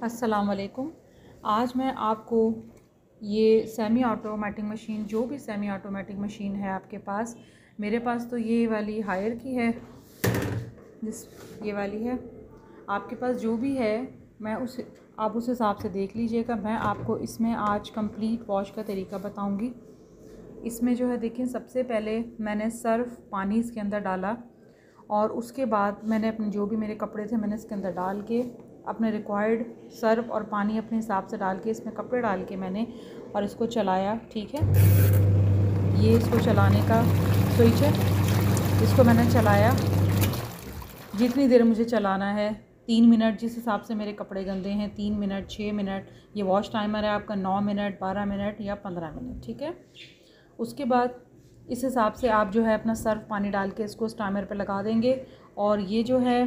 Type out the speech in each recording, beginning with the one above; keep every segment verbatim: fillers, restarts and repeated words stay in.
अस्सलाम वालेकुम। आज मैं आपको ये सेमी ऑटोमेटिक मशीन, जो भी सेमी ऑटोमेटिक मशीन है आपके पास, मेरे पास तो ये वाली हायर की है, जिस ये वाली है, आपके पास जो भी है मैं उस आप उस हिसाब से देख लीजिएगा। मैं आपको इसमें आज कंप्लीट वॉश का तरीका बताऊंगी। इसमें जो है देखिए, सबसे पहले मैंने सर्फ पानी इसके अंदर डाला और उसके बाद मैंने अपने जो भी मेरे कपड़े थे मैंने इसके अंदर डाल के अपने रिक्वायर्ड सर्फ और पानी अपने हिसाब से डाल के इसमें कपड़े डाल के मैंने और इसको चलाया। ठीक है, ये इसको चलाने का स्विच है, इसको मैंने चलाया जितनी देर मुझे चलाना है, तीन मिनट, जिस हिसाब से मेरे कपड़े गंदे हैं, तीन मिनट, छः मिनट, ये वॉश टाइमर है आपका, नौ मिनट, बारह मिनट या पंद्रह मिनट। ठीक है, उसके बाद इस हिसाब से आप जो है अपना सर्फ पानी डाल के इसको उस टाइमर पे लगा देंगे। और ये जो है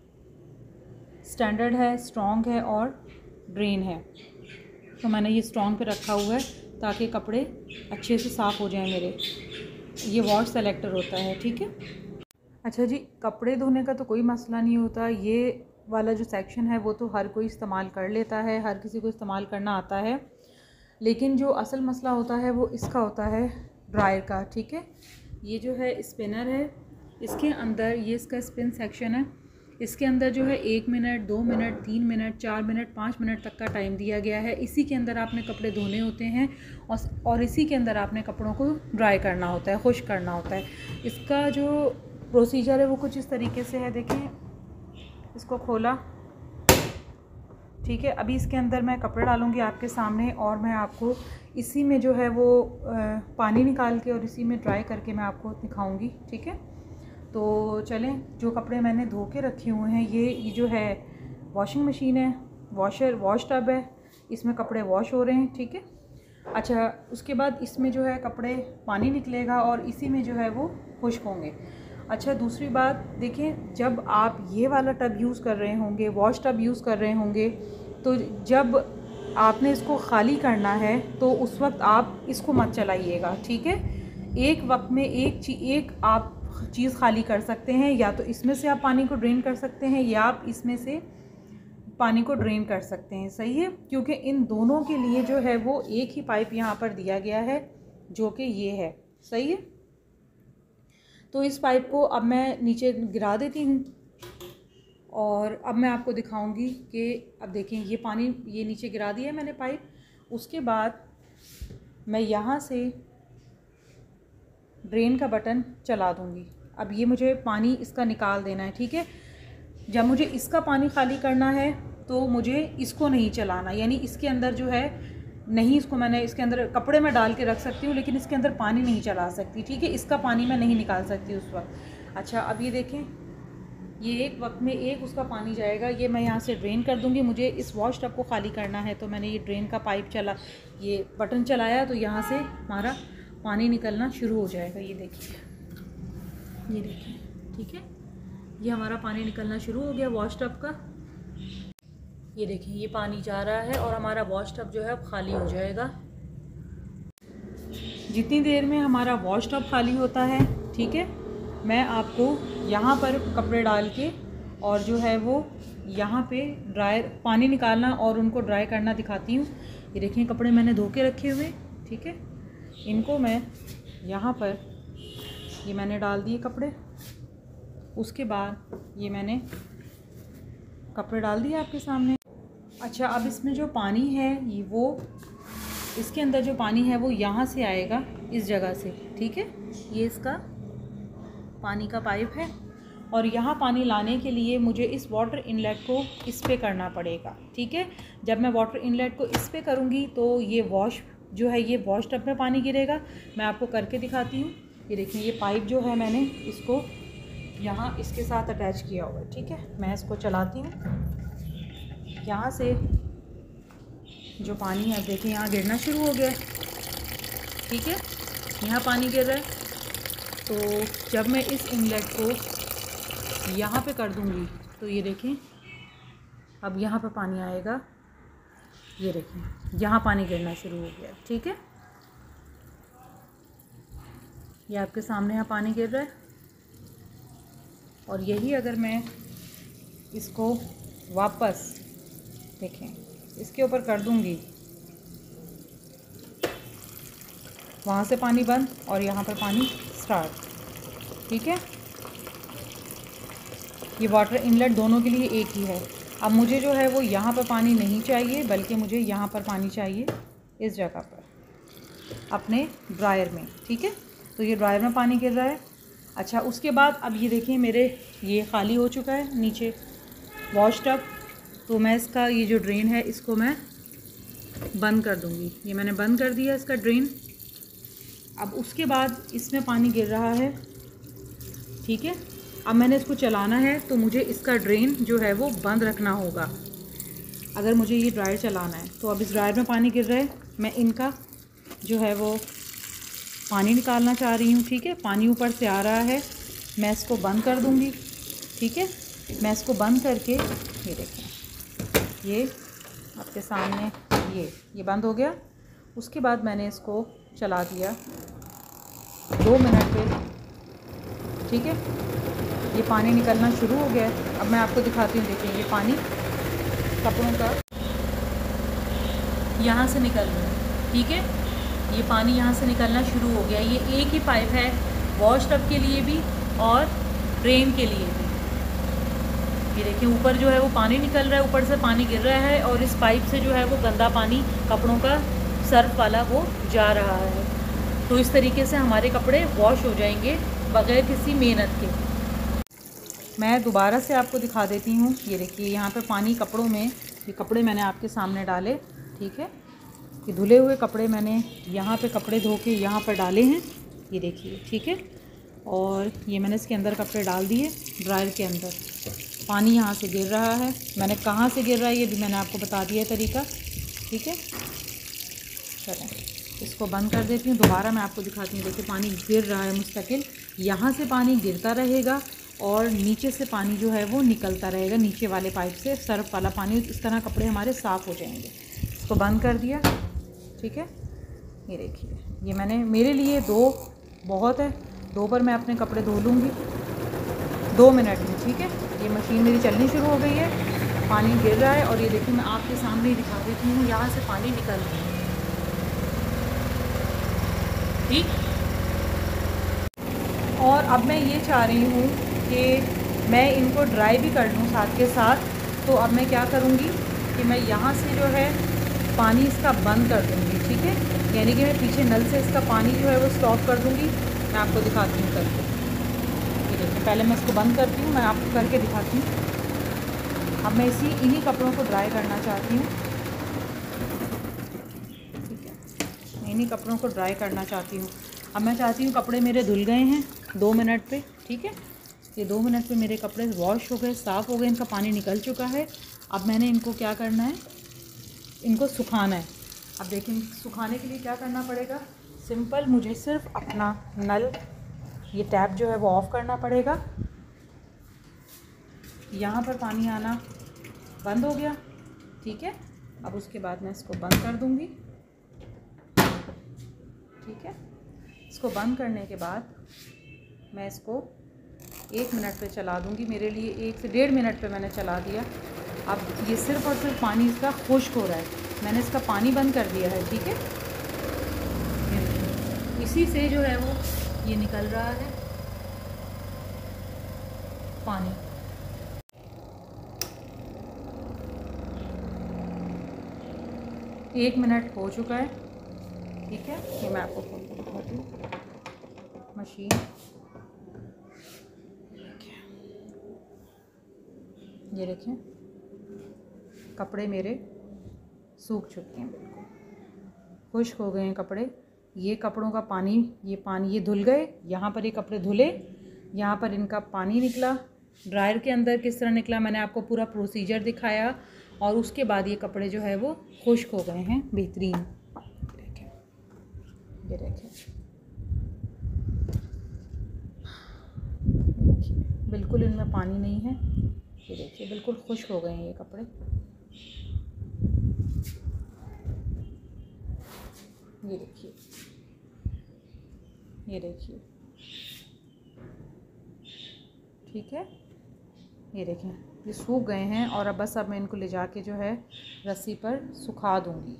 स्टैंडर्ड है, स्ट्रॉन्ग है और ड्रेन है, तो मैंने ये स्ट्रॉन्ग पे रखा हुआ है ताकि कपड़े अच्छे से साफ़ हो जाएं मेरे। ये वॉश सेलेक्टर होता है। ठीक है, अच्छा जी, कपड़े धोने का तो कोई मसला नहीं होता। ये वाला जो सेक्शन है वो तो हर कोई इस्तेमाल कर लेता है, हर किसी को इस्तेमाल करना आता है, लेकिन जो असल मसला होता है वो इसका होता है ड्रायर का। ठीक है, ये जो है स्पिनर है, इसके अंदर ये इसका स्पिन सेक्शन है, इसके अंदर जो है एक मिनट, दो मिनट, तीन मिनट, चार मिनट, पाँच मिनट तक का टाइम दिया गया है। इसी के अंदर आपने कपड़े धोने होते हैं और और इसी के अंदर आपने कपड़ों को ड्राई करना होता है, खुश्क करना होता है। इसका जो प्रोसीजर है वो कुछ इस तरीके से है। देखें, इसको खोला, ठीक है, अभी इसके अंदर मैं कपड़े डालूंगी आपके सामने और मैं आपको इसी में जो है वो पानी निकाल के और इसी में ड्राई करके मैं आपको दिखाऊंगी। ठीक है, तो चलें, जो कपड़े मैंने धो के रखे हुए हैं, ये ये जो है वॉशिंग मशीन है, वॉशर वॉश टब है, इसमें कपड़े वॉश हो रहे हैं। ठीक है, अच्छा, उसके बाद इसमें जो है कपड़े पानी निकलेगा और इसी में जो है वो खुश्क होंगे। अच्छा, दूसरी बात देखें, जब आप ये वाला टब यूज़ कर रहे होंगे, वॉश टब यूज़ कर रहे होंगे, तो जब आपने इसको ख़ाली करना है तो उस वक्त आप इसको मत चलाइएगा। ठीक है, एक वक्त में एक चीज़ एक आप चीज़ खाली कर सकते हैं, या तो इसमें से आप पानी को ड्रेन कर सकते हैं या आप इसमें से पानी को ड्रेन कर सकते हैं। सही है, क्योंकि इन दोनों के लिए जो है वो एक ही पाइप यहाँ पर दिया गया है, जो कि ये है। सही है, तो इस पाइप को अब मैं नीचे गिरा देती हूँ और अब मैं आपको दिखाऊंगी कि अब देखें, ये पानी ये नीचे गिरा दिया है मैंने पाइप। उसके बाद मैं यहाँ से ड्रेन का बटन चला दूँगी। अब ये मुझे पानी इसका निकाल देना है। ठीक है, जब मुझे इसका पानी खाली करना है तो मुझे इसको नहीं चलाना, यानी इसके अंदर जो है नहीं, इसको मैंने इसके अंदर कपड़े में डाल के रख सकती हूँ लेकिन इसके अंदर पानी नहीं चला सकती। ठीक है, इसका पानी मैं नहीं निकाल सकती उस वक्त। अच्छा, अब ये देखें, ये एक वक्त में एक उसका पानी जाएगा, ये मैं यहाँ से ड्रेन कर दूँगी। मुझे इस वॉश टब को खाली करना है तो मैंने ये ड्रेन का पाइप चला, ये बटन चलाया, तो यहाँ से हमारा पानी निकलना शुरू हो जाएगा। ये देखिए, ये देखिए, ठीक है, ये हमारा पानी निकलना शुरू हो गया वॉश टब का। ये देखिए, ये पानी जा रहा है और हमारा वॉश टब जो है अब खाली हो जाएगा। जितनी देर में हमारा वॉश टब खाली होता है, ठीक है, मैं आपको यहाँ पर कपड़े डाल के और जो है वो यहाँ पे ड्रायर पानी निकालना और उनको ड्राई करना दिखाती हूँ। ये देखिए, कपड़े मैंने धो के रखे हुए। ठीक है, इनको मैं यहाँ पर ये मैंने डाल दिए कपड़े। उसके बाद ये मैंने कपड़े डाल दिए आपके सामने। अच्छा, अब इसमें जो पानी है ये वो इसके अंदर जो पानी है वो यहाँ से आएगा, इस जगह से। ठीक है, ये इसका पानी का पाइप है और यहाँ पानी लाने के लिए मुझे इस वाटर इनलेट को इस पे करना पड़ेगा। ठीक है, जब मैं वाटर इनलेट को इस पे करूँगी तो ये वॉश जो है ये वॉश टब में पानी गिरेगा। मैं आपको करके दिखाती हूँ। ये देखिए, ये पाइप जो है मैंने इसको यहाँ इसके साथ अटैच किया हुआ है। ठीक है, मैं इसको चलाती हूँ, यहाँ से जो पानी है, अब देखिए यहाँ गिरना शुरू हो गया है। ठीक है, यहाँ पानी गिर रहा है, तो जब मैं इस इनलेट को यहाँ पे कर दूँगी तो ये देखें, अब यहाँ पे पानी आएगा। ये देखें, यहाँ पानी गिरना शुरू हो गया। ठीक है, ये आपके सामने यहाँ पानी गिर रहा है और यही अगर मैं इसको वापस देखें, इसके ऊपर कर दूँगी वहाँ से पानी बंद और यहाँ पर पानी स्टार्ट। ठीक है, ये वाटर इनलेट दोनों के लिए एक ही है। अब मुझे जो है वो यहाँ पर पानी नहीं चाहिए, बल्कि मुझे यहाँ पर पानी चाहिए, इस जगह पर अपने ड्रायर में। ठीक है, तो ये ड्रायर में पानी गिर रहा है। अच्छा, उसके बाद अब ये देखिए मेरे ये खाली हो चुका है नीचे वॉश टब। तो मैं इसका ये जो ड्रेन है इसको मैं बंद कर दूँगी। ये मैंने बंद कर दिया इसका ड्रेन। अब उसके बाद इसमें पानी गिर रहा है। ठीक है, अब मैंने इसको चलाना है, तो मुझे इसका ड्रेन जो है वो बंद रखना होगा अगर मुझे ये ड्रायर चलाना है। तो अब इस ड्रायर में पानी गिर रहा है, मैं इनका जो है वो पानी निकालना चाह रही हूँ। ठीक है, पानी ऊपर से आ रहा है, मैं इसको बंद कर दूँगी। ठीक है, मैं इसको बंद करके, ये देखें, ये आपके सामने ये ये बंद हो गया। उसके बाद मैंने इसको चला दिया दो मिनट पे। ठीक है, ये पानी निकलना शुरू हो गया है। अब मैं आपको दिखाती हूँ, देखिए ये पानी कपड़ों का यहाँ से निकल रहा है। ठीक है, ये पानी यहाँ से निकलना शुरू हो गया। ये एक ही पाइप है वॉश टब के लिए भी और ड्रेन के लिए भी। ये देखिए ऊपर जो है वो पानी निकल रहा है, ऊपर से पानी गिर रहा है और इस पाइप से जो है वो गंदा पानी कपड़ों का सर्फ वाला वो जा रहा है। तो इस तरीके से हमारे कपड़े वॉश हो जाएंगे बग़ैर किसी मेहनत के। मैं दोबारा से आपको दिखा देती हूँ। ये देखिए यहाँ पे पानी कपड़ों में, ये कपड़े मैंने आपके सामने डाले। ठीक है, ये धुले हुए कपड़े मैंने यहाँ पे कपड़े धो के यहाँ पर डाले हैं, ये देखिए। ठीक है, और ये मैंने इसके अंदर कपड़े डाल दिए ड्रायर के अंदर। पानी यहाँ से गिर रहा है, मैंने कहाँ से गिर रहा है ये भी मैंने आपको बता दिया तरीका। ठीक है, चलें इसको बंद कर देती हूँ। दोबारा मैं आपको दिखाती हूँ। देखिए पानी गिर रहा है मुस्तकिल, यहाँ से पानी गिरता रहेगा और नीचे से पानी जो है वो निकलता रहेगा, नीचे वाले पाइप से सर्फ वाला पानी। इस तरह कपड़े हमारे साफ़ हो जाएंगे। इसको बंद कर दिया। ठीक है, ये देखिए, ये मैंने मेरे लिए दो बहुत है, दो पर मैं अपने कपड़े धो लूँगी दो मिनट में। ठीक है, ये मशीन मेरी चलनी शुरू हो गई है, पानी गिर रहा है और ये देखिए मैं आपके सामने ही दिखा देती हूँ, यहाँ से पानी निकल रहा है। ठीक, और अब मैं ये चाह रही हूँ कि मैं इनको ड्राई भी कर लूँ साथ के साथ। तो अब मैं क्या करूँगी कि मैं यहाँ से जो है पानी इसका बंद कर दूँगी। ठीक है, यानी कि मैं पीछे नल से इसका पानी जो है वो स्टॉप कर दूँगी। मैं आपको दिखाती हूँ करके। ये देखिए, पहले मैं इसको बंद करती हूँ, मैं आपको करके दिखाती हूँ। अब मैं इसी इन्हीं कपड़ों को ड्राई करना चाहती हूँ। ठीक है, मैं इन्हीं कपड़ों को ड्राई करना चाहती हूँ। अब मैं चाहती हूँ, कपड़े मेरे धुल गए हैं दो मिनट पे। ठीक है, ये दो मिनट पे मेरे कपड़े वॉश हो गए, साफ़ हो गए, इनका पानी निकल चुका है। अब मैंने इनको क्या करना है, इनको सुखाना है। अब देखिए सुखाने के लिए क्या करना पड़ेगा, सिंपल मुझे सिर्फ अपना नल, ये टैप जो है वो ऑफ़ करना पड़ेगा। यहाँ पर पानी आना बंद हो गया। ठीक है, अब उसके बाद मैं इसको बंद कर दूँगी। ठीक है, इसको बंद करने के बाद मैं इसको एक मिनट पे चला दूँगी। मेरे लिए एक से डेढ़ मिनट पे मैंने चला दिया। अब ये सिर्फ़ और सिर्फ पानी इसका खुश्क हो रहा है, मैंने इसका पानी बंद कर दिया है। ठीक है, इसी से जो है वो ये निकल रहा है पानी। एक मिनट हो चुका है। ठीक है, ये मैं आपको खोल के दिखाती हूँ मशीन। ये देखें कपड़े मेरे सूख चुके हैं, बिल्कुल खुश्क हो गए हैं कपड़े। ये कपड़ों का पानी, ये पानी ये धुल गए, यहाँ पर ये कपड़े धुले, यहाँ पर इनका पानी निकला ड्रायर के अंदर। किस तरह निकला मैंने आपको पूरा प्रोसीजर दिखाया। और उसके बाद ये कपड़े जो है वो खुश्क हो गए हैं बेहतरीन। देखें, ये देखें, देखिए बिल्कुल इनमें पानी नहीं है। ये देखिए बिल्कुल खुश्क हो गए हैं ये कपड़े। ये देखिए, ये देखिए, ठीक है, ये देखें ये सूख गए हैं और अब बस अब मैं इनको ले जाके जो है रस्सी पर सुखा दूँगी।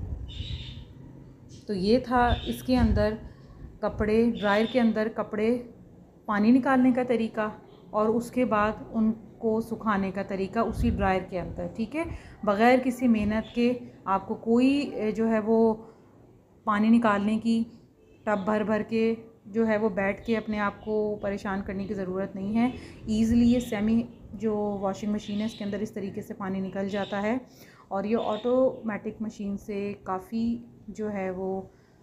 तो ये था इसके अंदर कपड़े, ड्रायर के अंदर कपड़े पानी निकालने का तरीका और उसके बाद उनको सुखाने का तरीका उसी ड्रायर के अंदर, ठीक है। बग़ैर किसी मेहनत के आपको कोई जो है वो पानी निकालने की टब भर भर के जो है वो बैठ के अपने आप को परेशान करने की ज़रूरत नहीं है। ईज़िली ये सेमी जो वॉशिंग मशीन है इसके अंदर इस तरीके से पानी निकल जाता है और ये ऑटोमेटिक मशीन से काफ़ी जो है वो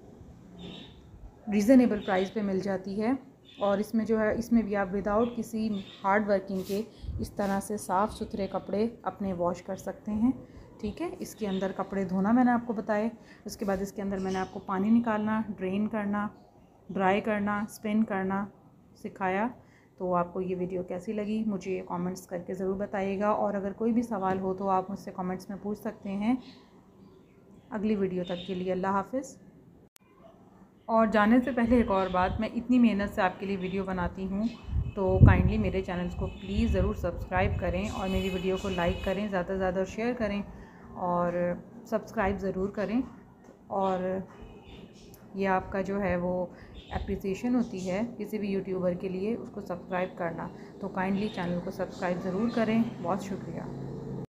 रीज़नेबल प्राइस पे मिल जाती है। और इसमें जो है इसमें भी आप विदाउट किसी हार्ड वर्किंग के इस तरह से साफ़ सुथरे कपड़े अपने वॉश कर सकते हैं, ठीक है। इसके अंदर कपड़े धोना मैंने आपको बताए, उसके बाद इसके अंदर मैंने आपको पानी निकालना, ड्रेन करना, ड्राई करना, स्पिन करना सिखाया। तो आपको ये वीडियो कैसी लगी मुझे कमेंट्स करके ज़रूर बताइएगा और अगर कोई भी सवाल हो तो आप मुझसे कमेंट्स में पूछ सकते हैं। अगली वीडियो तक के लिए अल्लाह हाफ़िज़। और जाने से पहले एक और बात, मैं इतनी मेहनत से आपके लिए वीडियो बनाती हूँ तो काइंडली मेरे चैनल्स को प्लीज़ ज़रूर सब्सक्राइब करें और मेरी वीडियो को लाइक करें, ज़्यादा से ज़्यादा शेयर करें और सब्सक्राइब ज़रूर करें। और ये आपका जो है वो एप्रिसिएशन होती है किसी भी यूट्यूबर के लिए, उसको सब्सक्राइब करना। तो काइंडली चैनल को सब्सक्राइब ज़रूर करें। बहुत शुक्रिया।